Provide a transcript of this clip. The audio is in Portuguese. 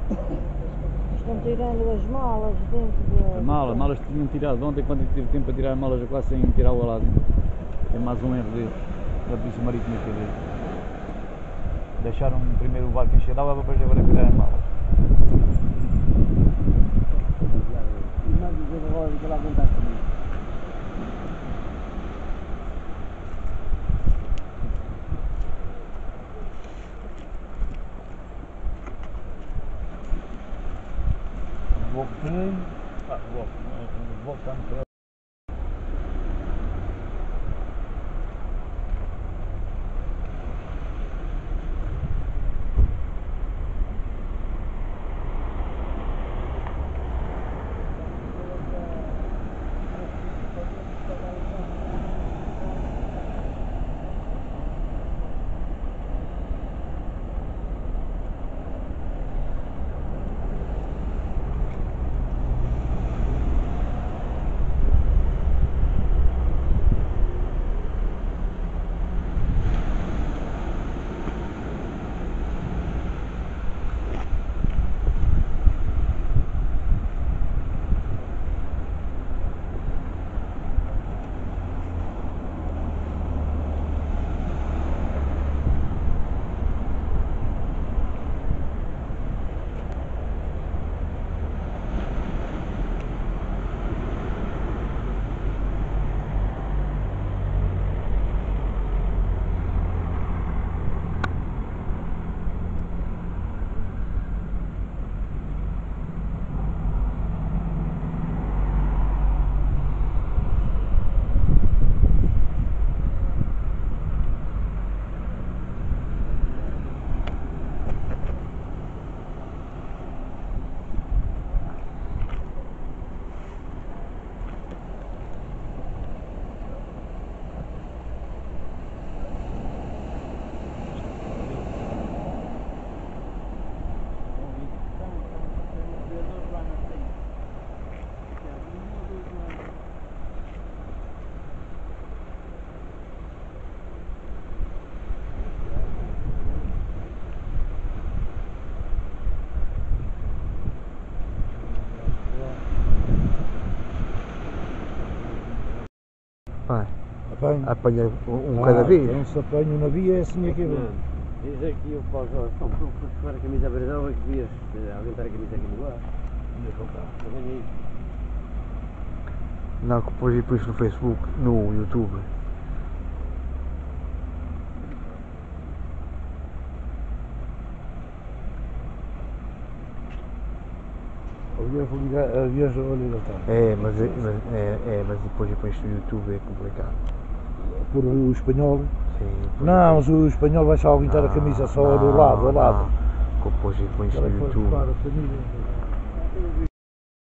Estão tirando as malas dentro da... As malas tinham tirado ontem, quando eu tive tempo para tirar as malas, eu quase sem tirar o lá dentro. É mais um erro da Polícia Marítima que eles deixaram primeiro o barco encher de água para depois agora tirar as malas. E mais dizer agora que ela aguentar comigo. O bloco tem, o bloco está no carro. Apanha um cada vez. Não se apanha um navio, é assim aqui. Diz aqui o pau, estão por a camisa verde, é que devias aumentar a camisa aqui no ar. Não, que depois no Facebook, no YouTube. Aliás, olha, Mas depois no YouTube é complicado. por o espanhol. Sim, Não, mas o espanhol vai só aumentar a camisa só do lado, ao lado. Depois no YouTube.